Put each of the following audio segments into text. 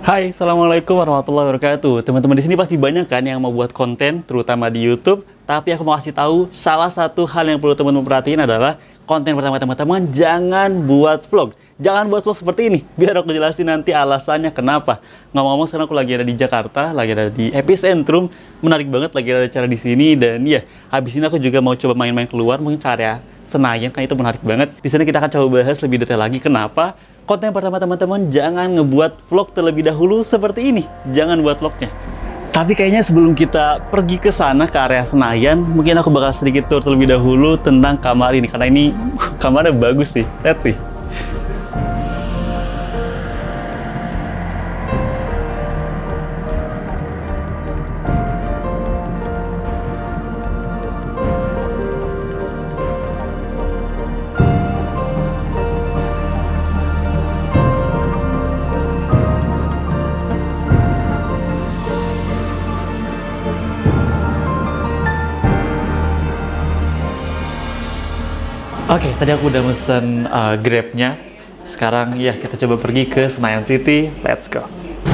Hai, assalamualaikum warahmatullahi wabarakatuh. Teman-teman di sini pasti banyak kan yang mau buat konten, terutama di YouTube. Tapi aku mau kasih tahu, salah satu hal yang perlu teman-teman perhatiin adalah konten pertama teman-teman jangan buat vlog. Jangan buat vlog seperti ini. Biar aku jelasin nanti alasannya kenapa. Ngomong-ngomong, sekarang aku lagi ada di Jakarta, lagi ada di Epicentrum. Menarik banget, lagi ada acara di sini. Dan ya, habis ini aku juga mau coba main-main keluar, mungkin ke area Senayan, kan itu menarik banget. Di sana kita akan coba bahas lebih detail lagi kenapa konten pertama teman-teman jangan ngebuat vlog terlebih dahulu seperti ini. Jangan buat vlognya. Tapi kayaknya sebelum kita pergi ke sana, ke area Senayan, mungkin aku bakal sedikit tour terlebih dahulu tentang kamar ini. Karena ini kamarnya bagus sih. Let's see. Oke, tadi aku udah mesen Grab-nya. Sekarang ya kita coba pergi ke Senayan City. Let's go.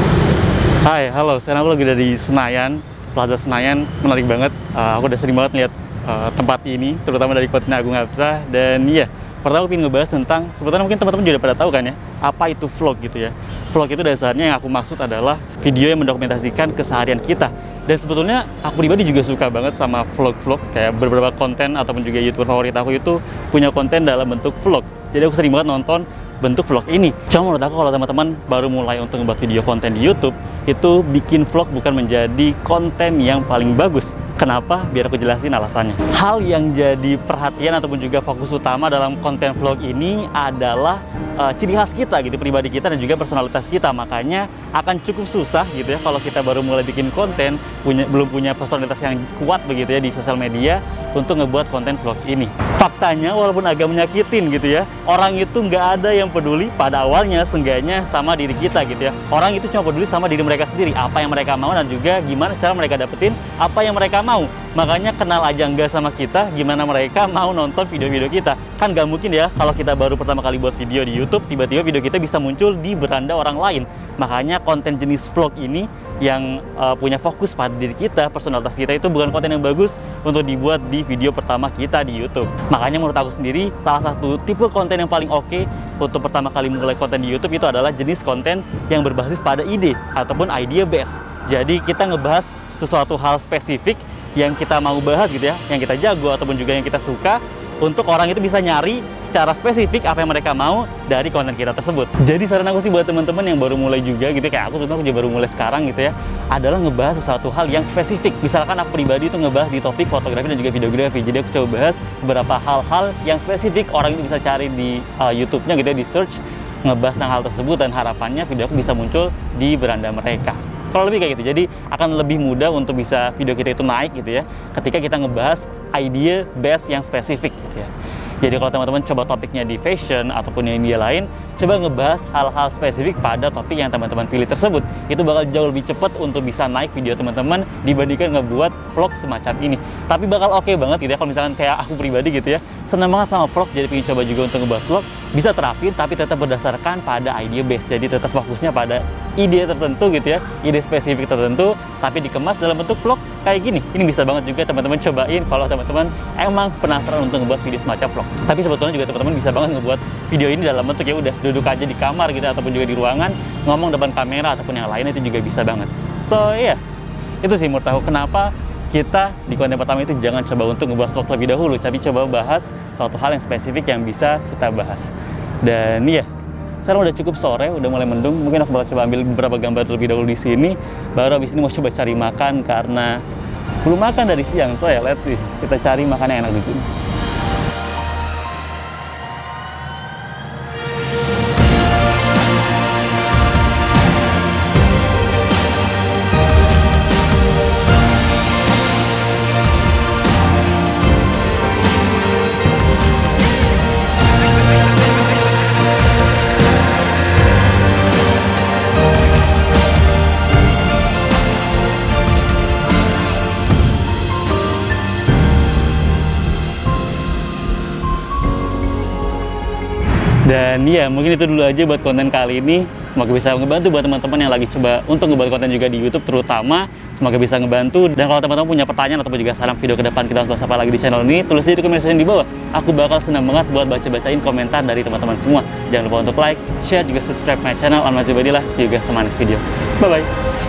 Hai, halo. Sekarang aku lagi ada di Senayan, Plaza Senayan. Menarik banget. Aku udah sering banget lihat tempat ini, terutama dari konten Agung Hapsah. Dan iya, pertama aku ingin ngebahas tentang, sebetulnya mungkin teman-teman juga pada tahu kan ya, apa itu vlog gitu ya. Vlog itu dasarnya yang aku maksud adalah video yang mendokumentasikan keseharian kita. Dan sebetulnya aku pribadi juga suka banget sama vlog-vlog, kayak beberapa konten ataupun juga YouTuber favorit aku itu punya konten dalam bentuk vlog. Jadi aku sering banget nonton bentuk vlog ini. Cuma menurut aku kalau teman-teman baru mulai untuk ngebuat video konten di YouTube, itu bikin vlog bukan menjadi konten yang paling bagus. Kenapa? Biar aku jelasin alasannya. Hal yang jadi perhatian ataupun juga fokus utama dalam konten vlog ini adalah ciri khas kita gitu, pribadi kita dan juga personalitas kita. Makanya akan cukup susah gitu ya kalau kita baru mulai bikin konten, belum punya personalitas yang kuat begitu ya di sosial media untuk ngebuat konten vlog ini. Faktanya walaupun agak menyakitin gitu ya, orang itu nggak ada yang peduli pada awalnya seenggaknya sama diri kita gitu ya. Orang itu cuma peduli sama diri mereka sendiri, apa yang mereka mau dan juga gimana cara mereka dapetin apa yang mereka mau. Makanya kenal aja nggak sama kita, gimana mereka mau nonton video-video kita. Kan nggak mungkin ya kalau kita baru pertama kali buat video di YouTube, tiba-tiba video kita bisa muncul di beranda orang lain. Makanya konten jenis vlog ini yang punya fokus pada diri kita, personalitas kita, itu bukan konten yang bagus untuk dibuat di video pertama kita di YouTube. Makanya menurut aku sendiri, salah satu tipe konten yang paling oke untuk pertama kali mulai konten di YouTube itu adalah jenis konten yang berbasis pada ide ataupun idea based. Jadi kita ngebahas sesuatu hal spesifik yang kita mau bahas gitu ya, yang kita jago ataupun juga yang kita suka, untuk orang itu bisa nyari secara spesifik apa yang mereka mau dari konten kita tersebut. Jadi saran aku sih buat teman-teman yang baru mulai juga gitu, kayak aku juga baru mulai sekarang gitu ya, adalah ngebahas sesuatu hal yang spesifik. Misalkan aku pribadi itu ngebahas di topik fotografi dan juga videografi. Jadi aku coba bahas beberapa hal-hal yang spesifik orang itu bisa cari di YouTube-nya gitu ya, di search, ngebahas tentang hal tersebut, dan harapannya video aku bisa muncul di beranda mereka. Kalau lebih kayak gitu, jadi akan lebih mudah untuk bisa video kita itu naik gitu ya, ketika kita ngebahas idea base yang spesifik gitu ya. Jadi kalau teman-teman coba topiknya di fashion ataupun yang dia lain, coba ngebahas hal-hal spesifik pada topik yang teman-teman pilih tersebut. Itu bakal jauh lebih cepat untuk bisa naik video teman-teman dibandingkan ngebuat vlog semacam ini. Tapi bakal oke banget gitu ya, kalau misalkan kayak aku pribadi gitu ya, seneng banget sama vlog, jadi pengen coba juga untuk ngebuat vlog, bisa terapin tapi tetap berdasarkan pada idea base. Jadi tetap fokusnya pada ide tertentu gitu ya, ide spesifik tertentu, tapi dikemas dalam bentuk vlog kayak gini. Ini bisa banget juga teman-teman cobain kalau teman-teman emang penasaran untuk ngebuat video semacam vlog. Tapi sebetulnya juga teman-teman bisa banget ngebuat video ini dalam bentuk ya udah duduk aja di kamar gitu, ataupun juga di ruangan, ngomong depan kamera ataupun yang lain, itu juga bisa banget. So iya, itu sih menurut aku kenapa kita di konten pertama itu jangan coba untuk ngebuat vlog lebih dahulu, tapi coba bahas suatu hal yang spesifik yang bisa kita bahas. Dan iya, sekarang udah cukup sore, udah mulai mendung. Mungkin aku bakal coba ambil beberapa gambar terlebih dahulu di sini. Baru habis ini mau coba cari makan karena belum makan dari siang. So ya, let's see. Kita cari makan yang enak di sini. Dan ya, mungkin itu dulu aja buat konten kali ini. Semoga bisa ngebantu buat teman-teman yang lagi coba untuk ngebuat konten juga di YouTube terutama. Semoga bisa ngebantu. Dan kalau teman-teman punya pertanyaan ataupun juga saran video ke depan kita harus bahas apa lagi di channel ini, tulis di komen section di bawah. Aku bakal senang banget buat baca-bacain komentar dari teman-teman semua. Jangan lupa untuk like, share, juga subscribe my channel. I'm Nazibadillah. See you guys in my next video. Bye-bye.